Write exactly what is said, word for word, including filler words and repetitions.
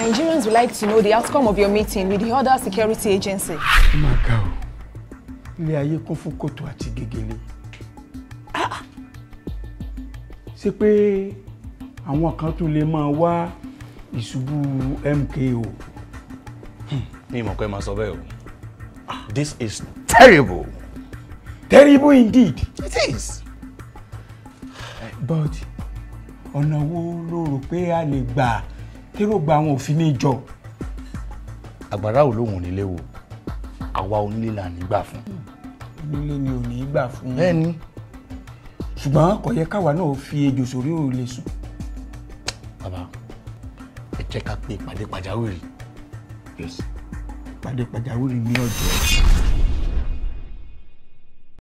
Nigerians would like to know the outcome of your meeting with the other security agency. Oh my God. Ilé ayé kún fún kòtò àti gègèlè. Ṣé pé àwọn kan tún lè máa wá ìṣubú M K O? Mi mọ̀ pé máa sọ bẹ́ẹ̀ o. This is terrible. Terrible indeed. It is. But ọ̀nà wo ló rò pé a lè gbà kérò gba àwọn òfin ní ìjọ? Àgbàrá ò lóhùn nílé wo. Àwa onílé là ní gbà fún. Onílé ni ò ní gbà fún. Bẹ́ẹ̀ni. Ṣùgbọ́n kò yẹ káwa náà fi ejò sórí òrùlé sùn. Bàbá, ẹ jẹ́ ká pé ìpàdé pàjáwìrì. Yes. Ìpàdé pàjáwìrì ní ọjọ́.